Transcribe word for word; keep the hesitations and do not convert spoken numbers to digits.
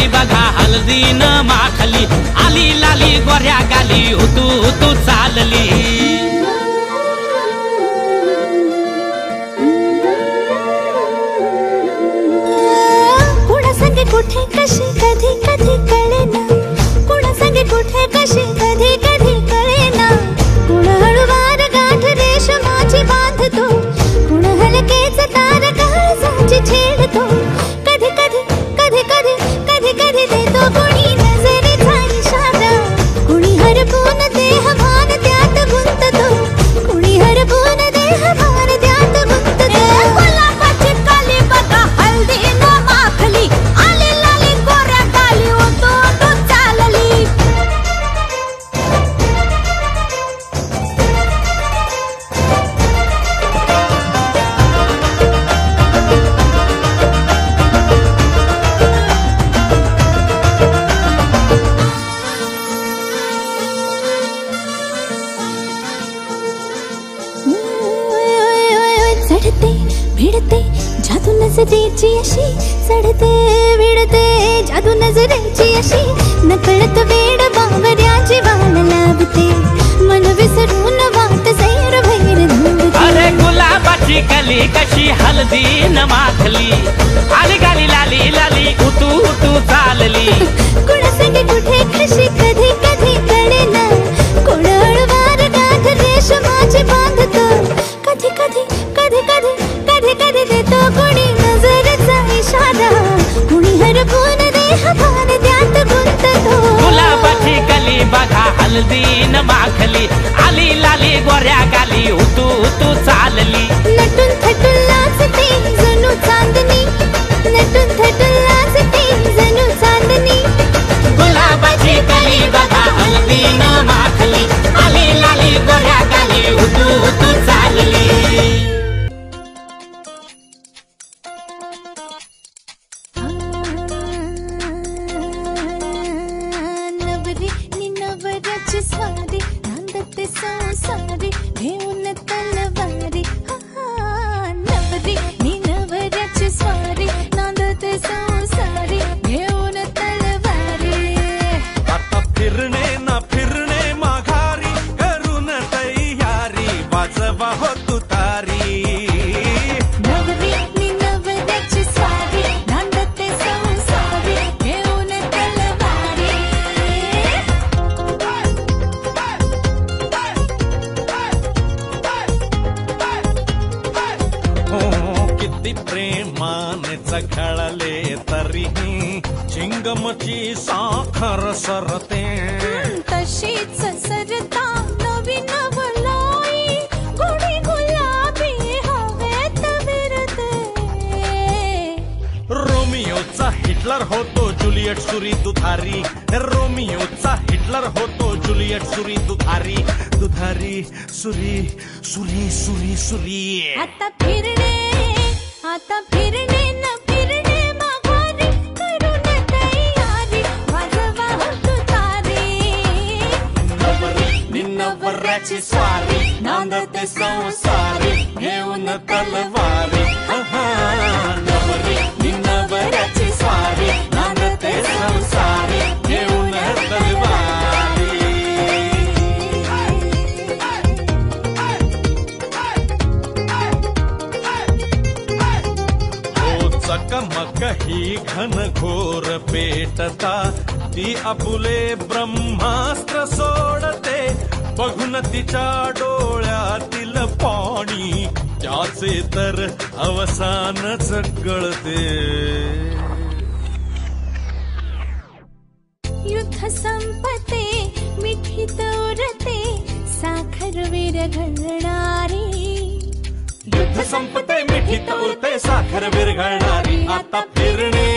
काली बघा हळदी न माखली, आली लाली गोऱ्या गाली हुतू हुतू चालली। कुणा संगे कुठे कशी कधी कधी कळेना, कुणा संगे कुठे कशी कधी कधी कळेना। कुण हळूवार गाठ रेशमाची बांधतो, कुण हलकेच तार काळजाची छेडतो। कधी कधी कधी कधी कधी कधी देतो कुणी नजरेचा इशारा, कुणी हरपून देह भान त्यात गुंततो, कुणी हरपून देह भान त्यात गुंततो। गुलाबाची काली बघा हळदी न माखली, आली लाली गोऱ्या गाली हुतू हुतू चालली। चढते भिडते जादू नजरेची अशी, चढते भिडते जादू नजरेची अशी। नकळत वेड बावऱ्याची वाण लावते, मन विसरून वाट सैर भैर धुंदते। अरे गुलाबाची कली कशी हळदी न माखली, आली गाली लाली लाली हुतू हुतू चालली। कुणा संगे कुठे कशी कधी कधी कळेना, कुण हळूवार गाठ रेशमाची बांधतो। कधी कधी कधी कधी कधी कधी देतो कुणी नजरेचा इशारा, कुणी हरपून देह भान त्यात गुंततो। गुलाबाची कली बघा हळदी न माखली, आली लाली गोऱ्या गाली हुतू हुतू चालली। नटून थटून लाजते जणू चांदणी, नटून थटून लाजते जणू चांदणी। गुलाबाची कली बघा हळदी न माखली, आली लाली गोऱ्या गाली हुतू हुतू चालली। नवरी नि नवऱ्याची स्वारी, नांदते संसारी घेऊन तलवारी। नवरी नि नवऱ्याची स्वारी, नांदते संसारी घेऊन तलवारी। आता फिरणे ना फिरणे माघारी, करून तयारी वाजवा हो तुतारी। नवरी नि नवऱ्याची स्वारी, नांदते संसारी घेऊन तलवारी। हो किती प्रेमाने चघळले तरीही चिंगमची साखर सरते। तशीच सरता नवीन वलाई, गोडी गुलाबी हवेत विरते। रोमियोचा हिटलर होतो जुलियट सुरी दुधारी, रोमियोचा हिटलर होतो जुलियट सुरी दुधारी। दुधारी सुरी सुरी सुरी सुरी। आता फिरणे आता फिरणे न फिरणे माघारी, करून तयारी वाजवा हो तुतारी। नवरी नि नवऱ्याची स्वारी, नांदते संसारी घेऊन तलवारी। नवरी नि नवऱ्याची स्वारी, नांदते संसारी घेऊन तलवारी। हो चकमक ही घनघोर पेटता, ती आपुले ब्रह्मास्त्र सोडते। बघून तिच्या डोळ्यातील पाणी, त्याचे तर अवसानच कळते। युद्ध संपते मिठीत उरते, साखर विरघळणारी। युद्ध संपते मिठीत उरते साखर विरघळणारी। आता फिरणे